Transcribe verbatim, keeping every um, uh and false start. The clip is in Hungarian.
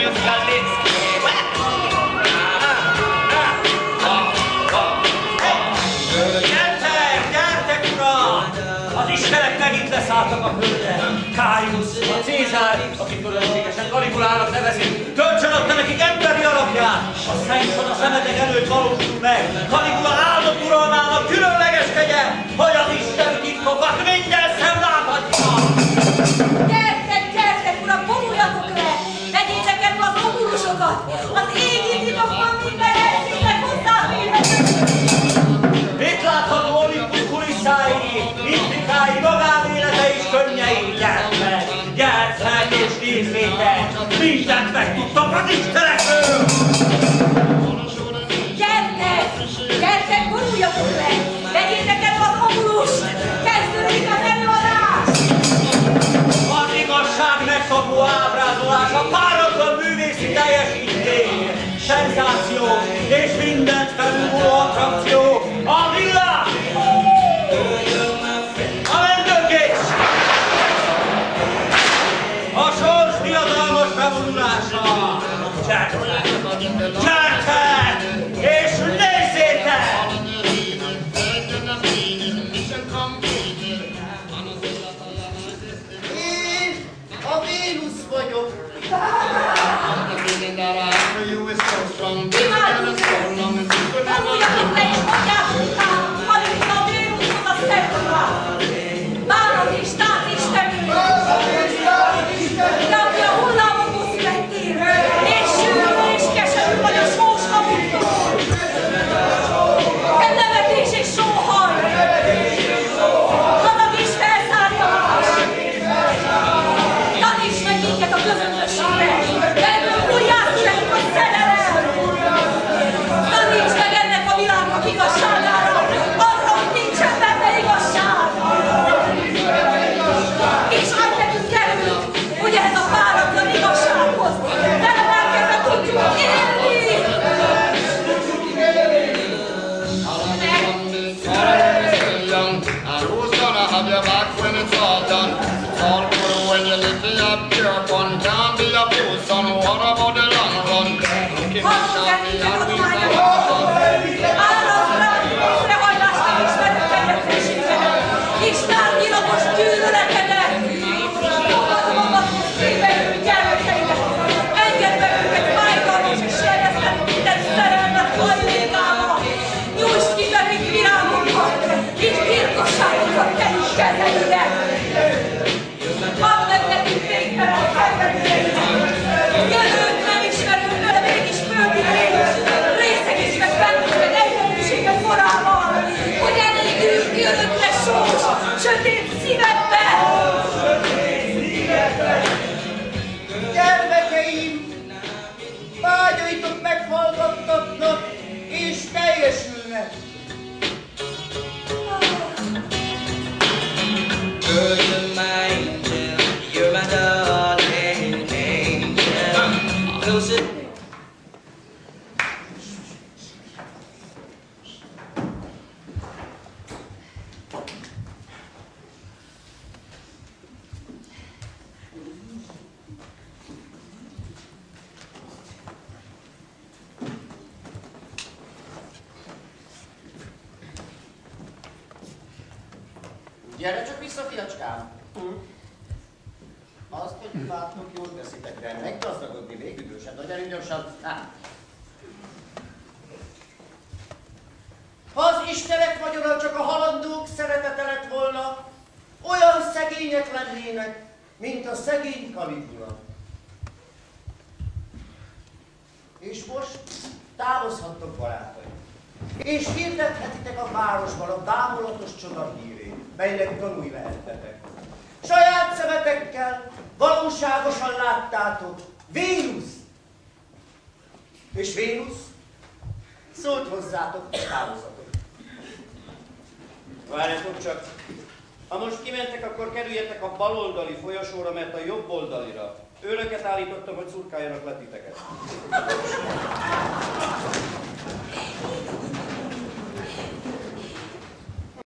Leszálltak a földre. Caius, a Cézár, akit fölösségesen Caligulának nevezünk, töltsön adta nekik emberi alapját. A szent a szemetek előtt valósul meg. Caligula áldott uralmának különleges kegye, hogy az Isten titkokat minden szem láthatja. Gyertek, gyertek, uram, vonuljatok le! Vegyétek elő az ogulusokat! Az égi titokban minden elszínnek hozzáférhető! Itt látható Olympus kulisszái, intrikái, magánélete és könnyei. Gyertek, gyertek és nézzétek! Mindent megtudtak az istenekről! Gyertek! Gyertek, vonuljatok le! Vegyétek elő az ogulust! Kezdődik az előadás! Az igazság megszabó ábrázolása, páratlan művészi teljesítmény, szenzáció és mindent felülmúló attrakció, a villám! A vendőgés! A sors diadalmas bevonulása! Gyertek! Gyertek! És nézzétek! A Vénusz vagyok. Imádjuk! Vonuljatok le és mondjátok utána, Caligula a Vénuszhoz a Szentruhát! Bánat és tánc istenünk! De aki a hullámokból születtél, és sűrű és keserű vagy a sós hamuktól! Te nevetés és sóhaj! Harag és felszárnyalás! Taníts meg minket a közömbösségre! Ebből újját születik a szerelem! Taníts meg ennek a világnak igazságára! Arra, hogy nincsen benne igazság! És adj nekünk erőt, hogy ehhez a páratlan igazsághoz felemelkedve tudjunk élni! Hallgatok el minden adományokat! Árazra, összehajlást megismerő kegyetlenségedet! És tárgyilagos gyűlöletedet! Fogad magadhoz széberő gyermekeidet! Engedd meg őket fájdalmas és sejlesztett minden szerelmet hajlékával! Nyújtsd ki velük virágokat! És gyilkosságokat tegyük kezeidre! Add meg nekünk végtelen szenvedéseidet! Jövőt nem ismerő növeték és földigrék! Részegítsd bennünket egyenlőséget forrával! Hogy elégülünk ki örökre sós, sötét szívedbe! Gyermekeim, vágyaitok meghallgattatnak és teljesülnek. Girl, you're my angel, you're my darling angel. Closer. Gyere csak vissza, fiacskám! Azt, hogy látnok, jól teszitek, de meggazdagodni még idősebb, nagy előgyorsan. Ha az Istenek vagyona csak a halandók szeretete lett volna, olyan szegények lennének, mint a szegény Caligula. És most távozhattok, barátaim, és hirdethetitek a városban a bámulatos csoda hírét, melynek tanúi lehettetek. Saját szemetekkel valóságosan láttátok Vénusz. És Vénusz szólt hozzátok, és távozatok. Várjatok csak, ha most kimentek, akkor kerüljetek a baloldali folyosóra, mert a jobb oldalira. Őröket állítottam, hogy szurkáljanak le titeket.